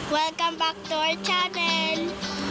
Welcome back to our channel.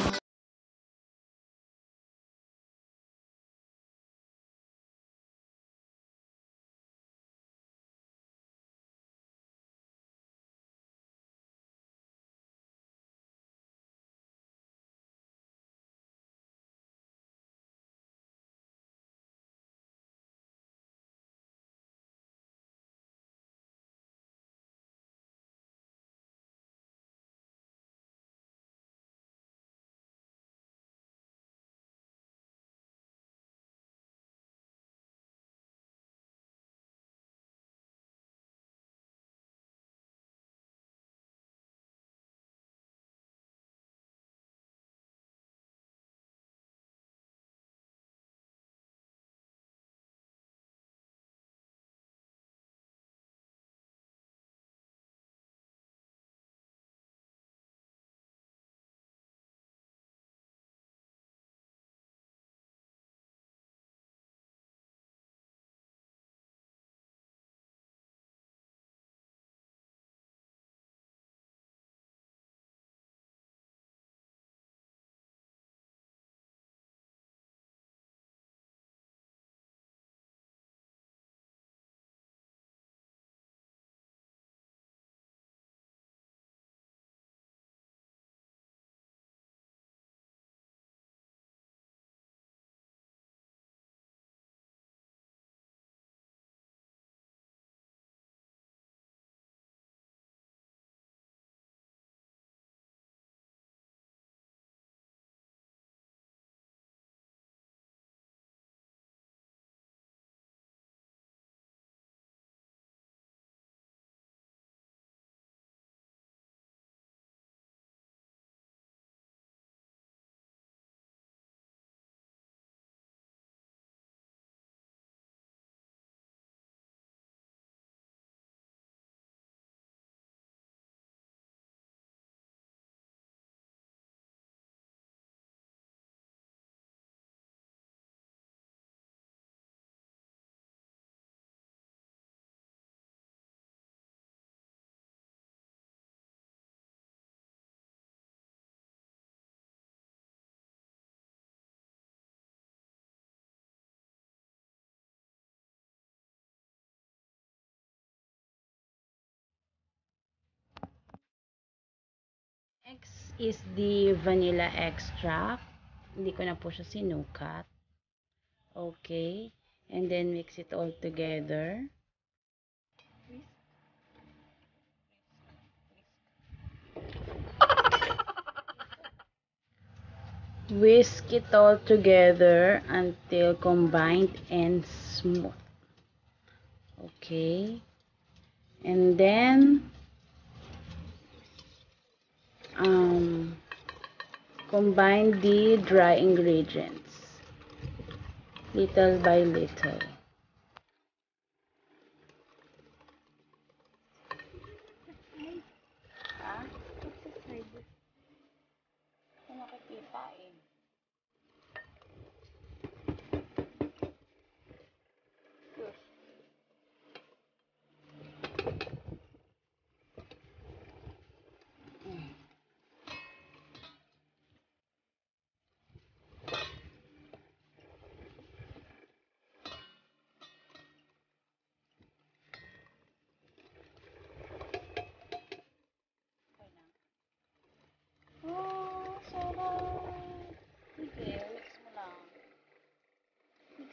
Next is the vanilla extract. Hindi ko na po siya sinukat. Okay. And then mix it all together. Whisk it all together until combined and smooth. Okay. And then combine the dry ingredients little by little. Oh, sarap. Sige, mix mo lang. Mix.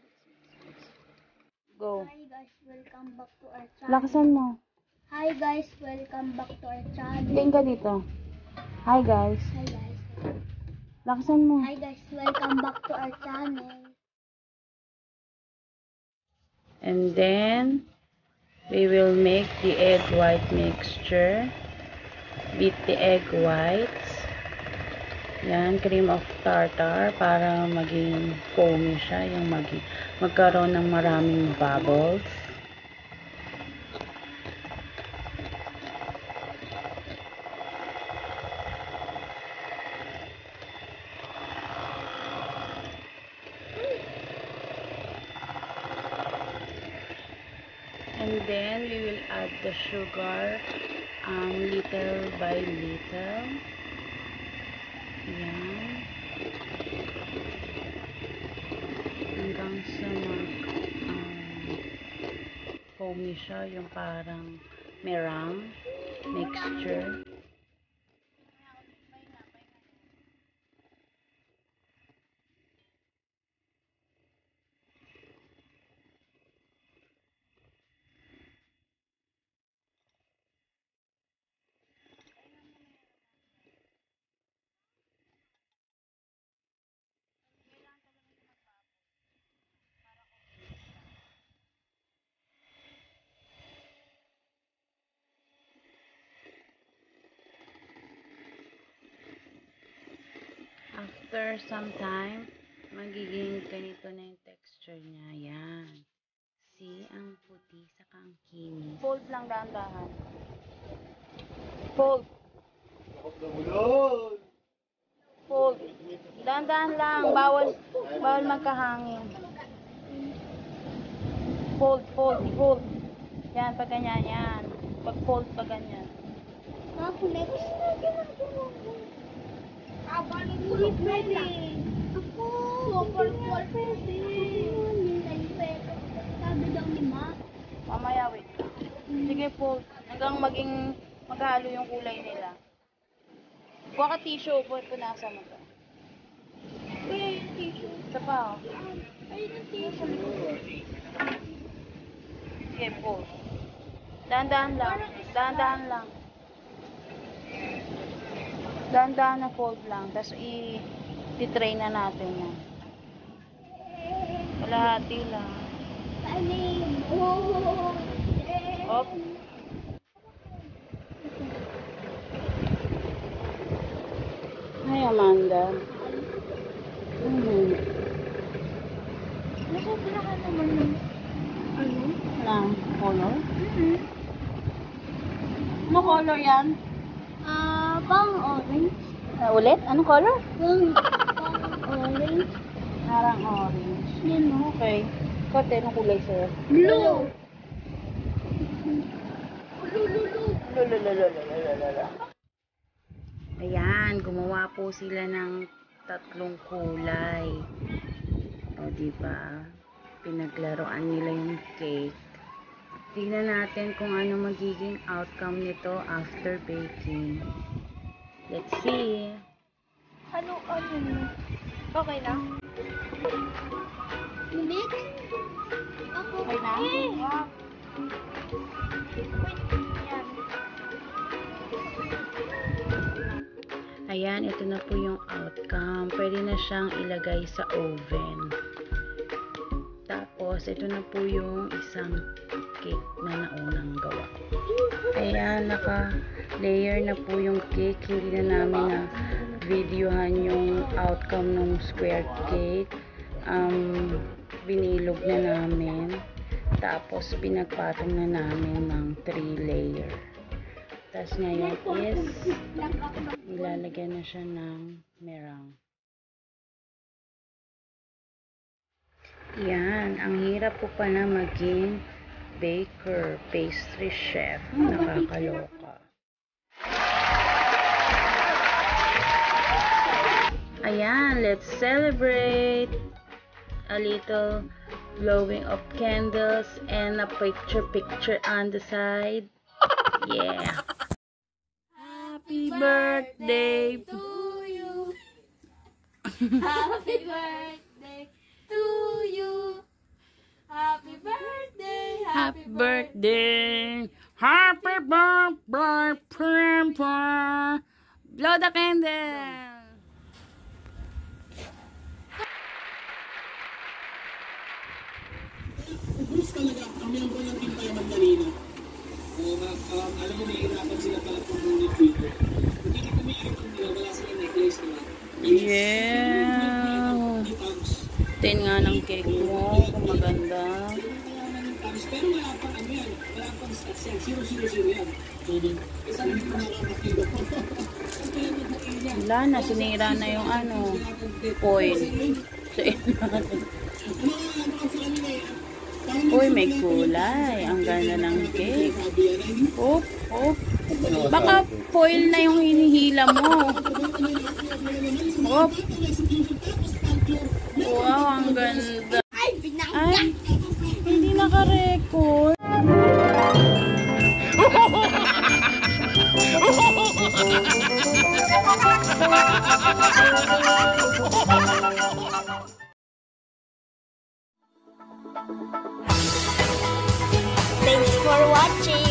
Go. Hi guys, welcome back to our channel. Lakasan mo. Hi guys, welcome back to our channel. Tingin ka dito. Hi guys. Hi guys. Lakasan mo. Hi guys, welcome back to our channel. And then, we will make the egg white mixture. Beat the egg whites. Yan, cream of tartar para maging foamy siya. Yung magkaroon ng maraming bubbles. And then we will add the sugar little by little. Yan. Hanggang sa foamy siya, yung parang meringue mixture. After some time, magiging ganito na yung texture niya. Yan. See, ang puti sa ang kinis. Fold lang dahan-dahan. Fold. Fold. Dahan-dahan lang. Bawal magkahangin. Fold. Yan, pag ganyan, yan. Pag fold, pag ganyan. Ako next na ginagawa ko. Hindi pwede. Ako. Super pwede. Sabi daw ni Ma. Mamaya, wait. Sige, fold. Hanggang maghalo yung kulay nila. Kuha ka tissue. Punasan mo to. Kaya yung tissue. Isa pa, oh. Ay, yung tissue. Sige, fold. Dahan-dahan lang. Dahan-dahan lang. Dahan-dahan na fold lang. Tapos i-tray na natin yan. Kalahati lang. Op. Hi, Amanda. Nasobrahan naman yung Na color? Ano color yan? Pang orange. Ulit? Anong color? Pang orange. Parang orange. Yun mo. Okay. Kote, anong kulay sa'yo? Blue. Ayan, gumawa po sila ng 3 kulay. O, diba? Pinaglaruan nila yung cake. Tingnan natin kung ano magiging outcome nito after baking. Let's see. Ano? Okay na? Hindi. Ako. Okay na? Wow. Ayan, ito na po yung outcome. Pwede na siyang ilagay sa oven. Tapos, ito na po yung isang cake na naunang gawa. Ayan, naka-layer na po yung cake. Hindi na namin na videohan yung outcome ng square cake. Binilog na namin. Tapos, pinagpatong na namin ng 3 layer. Tapos, ngayon is ilalagyan na siya ng meringue. Yan, ang hirap po pala maging baker, pastry chef. Nakakaloka. Ayan, let's celebrate. A little blowing of candles and a picture on the side. Yeah. Happy birthday to you. Happy birthday to you. Happy birthday. Happy birthday. Happy birthday. Blow the candle. Bruce talaga, kami ang walang timpayaman kanina. Alam mo, nahihirapan sila pala pumunit dito. Hindi kami iripon nila, wala silang necklace nila. Yeah. Tin nga ng cake mo, kung maganda. Pero wala pang ano yan, wala pang stats yan, 000 yan. Isa rin po nakakakilo ko. Wala na, sinira na yung foil. So, Ano ang sa kanila yan? Uy, may kulay. Ang ganda ng cake. Oop, oop. Baka foil na yung hinihila mo. Oop. Wow, ang ganda. Ay, hindi naka-record. Thanks for watching.